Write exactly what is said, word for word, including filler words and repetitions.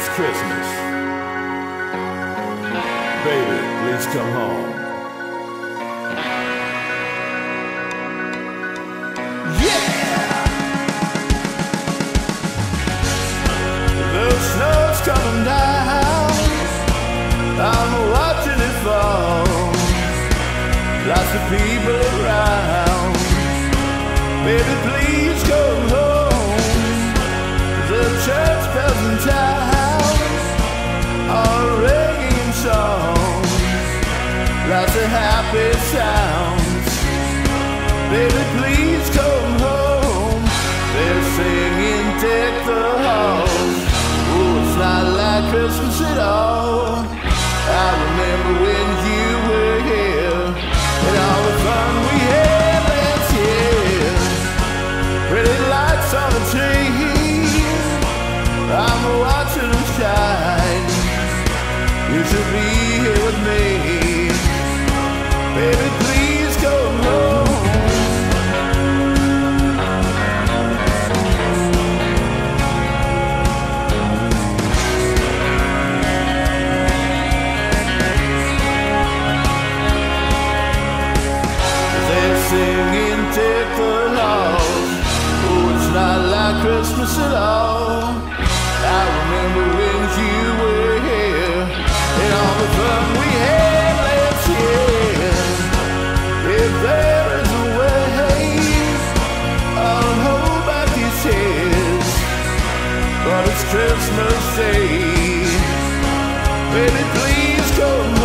Christmas. Baby, please come home. Yeah! The snow's coming down, I'm watching it fall. Lots of people around. Baby, please come home. The church bells in town are ringing songs, lots of happy sounds. Baby, please come home. They're singing "Deck the Halls." Oh, it's not like Christmas at all. I remember when you were here and all the fun we had last year. Pretty lights on the tree, I'm watching them shine. You should be here with me. Baby, please come home. They're singing "Deck the Halls." Oh, it's not like Christmas at all. I remember when you were here and all the fun we had last year. If there is a way, I'll hold back these tears, but it's Christmas Day. Baby, please come